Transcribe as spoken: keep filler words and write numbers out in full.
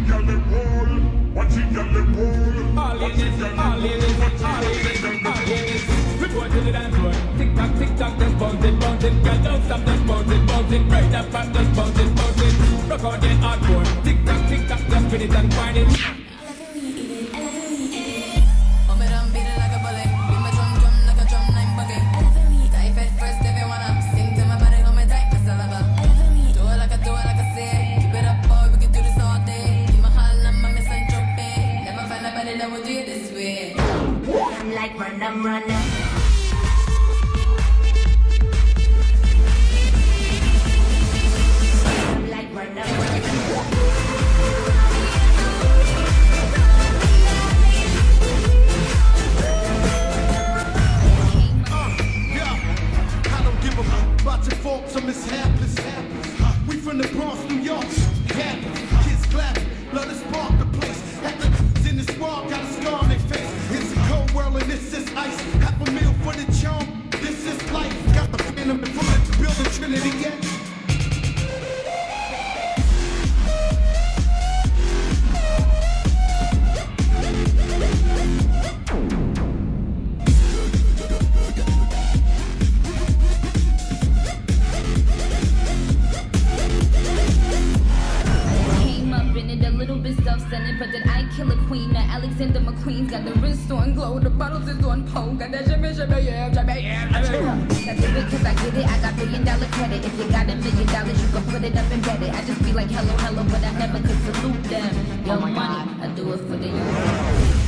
girl them roll, watch it girl them roll. All in it, all in it, all in it, all in it. Report to the dance floor. Tick tock, tick tock, just bounce it, bounce it. Girl, don't stop, just bounce it, bounce it. Break that back, just bounce it, bounce it. Rock out the hardcore. Tick tock, tick tock, just spin it and find it. Like run, I'm running. Like run, I'm running. I don't give a fuck about your faults or mishaps. We from the Bronx, New York. Yeah, kids clapping, love to spark the place. At the in the squad, got a scar on their face. It's a cold world and this is ice. Half a meal for the charm. This is life. Got the phantom in front of the building Trinity. Yeah. But did I kill a queen? Now Alexander McQueen's got the wrist on glow, the bottles is on pole. Got that shimmy, shimmy, yeah, shimmy, yeah, shimmy. That's it because I get it. I got billion dollar credit. If you got a million dollars, you can put it up and bet it. I just be like hello, hello, but I never could salute them. Yo, money, I do it for the youth.